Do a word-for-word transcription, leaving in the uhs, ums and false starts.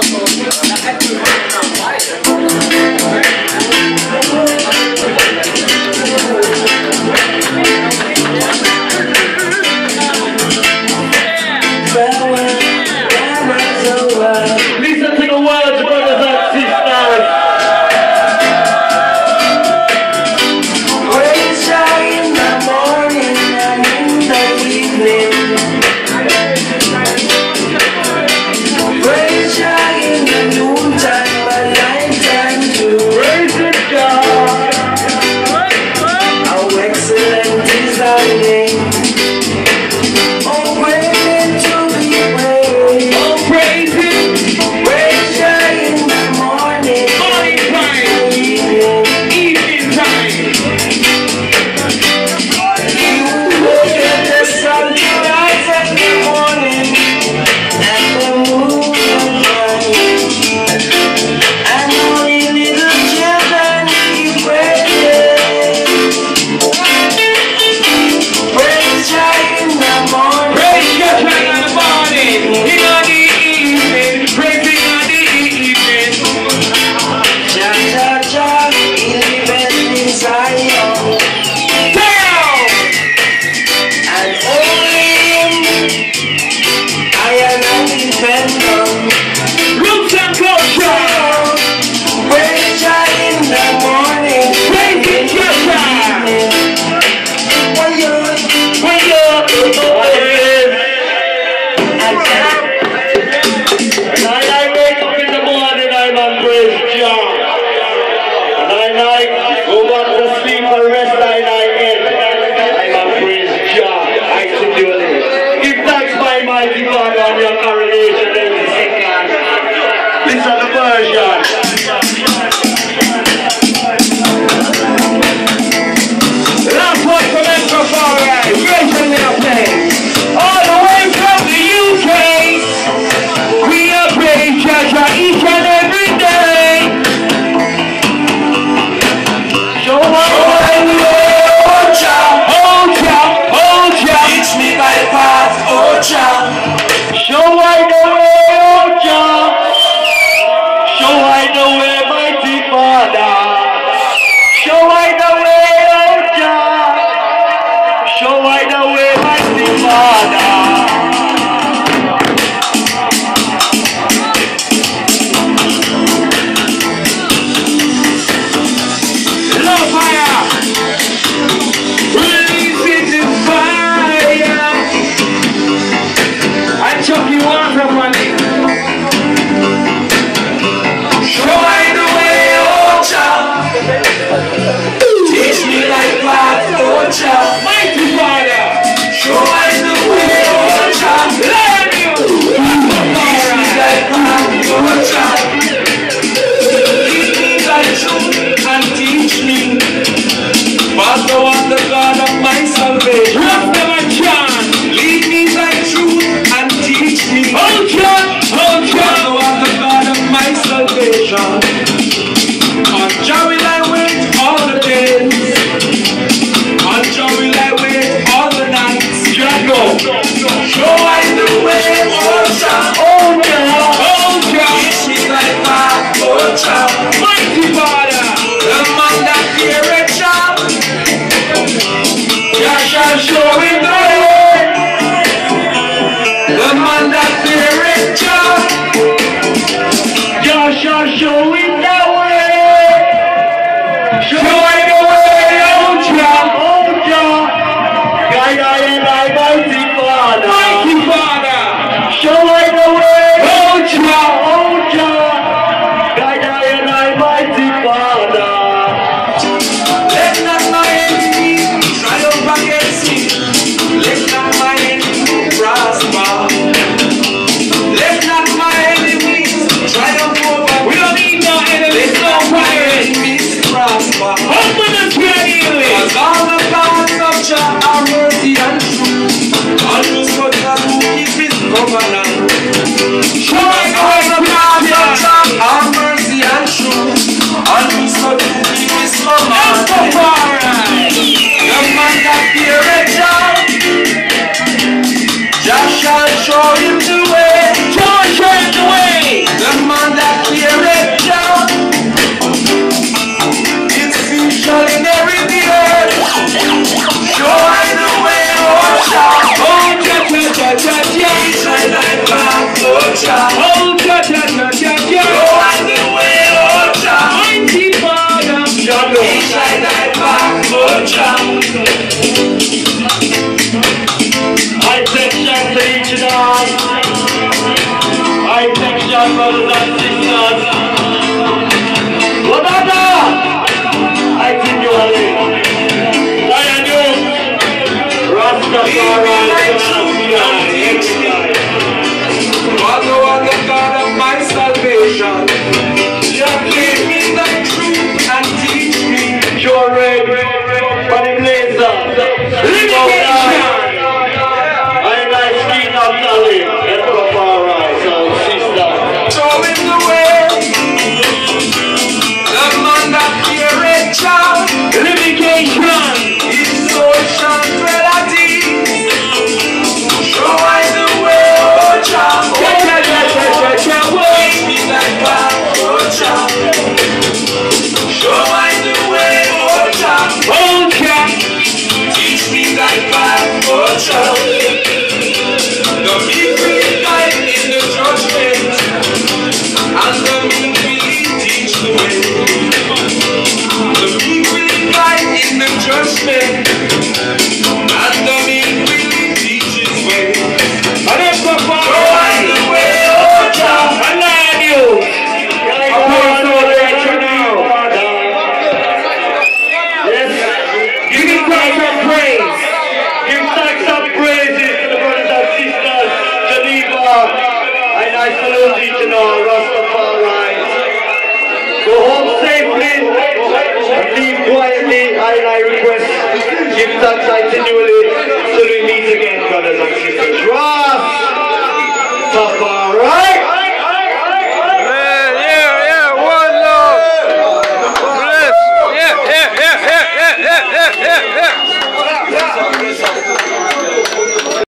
Listen to the words, brothers and sisters. Praise Jah in the morning and in the evening. Praise Jah in the noontime and nighttime too. High section to each and all. High section, brothers and sisters. What are that? I think you are in. Lion Youth. Rastafari. Father, what the God of my salvation. Just give me the truth and teach me. You're ready. For the blazer. Live out there. I'm like skin of Tali. Let's go for a ride. So, sister. Showing the way. The man that fear a child. Litigation. His social reality. Show us the way, oh child. Yeah, yeah, yeah, yeah, yeah, yeah. Take me like that, oh child. Show us the way, oh child. Okay. Teach me like that, oh child. The meek will guide in the judgment, and the meek will teach the way. The meek will guide in the judgment, and the meek will teach his way. I don't go for Show us the way, oh child. I love you. I'm going to let you know. Yes. Give me thanks and praise. Give thanks and praises to the brothers and sisters. Geneva. And I salute each and all. Rastafari. Go home safely. And leave quietly. And I request. Give thanks continually.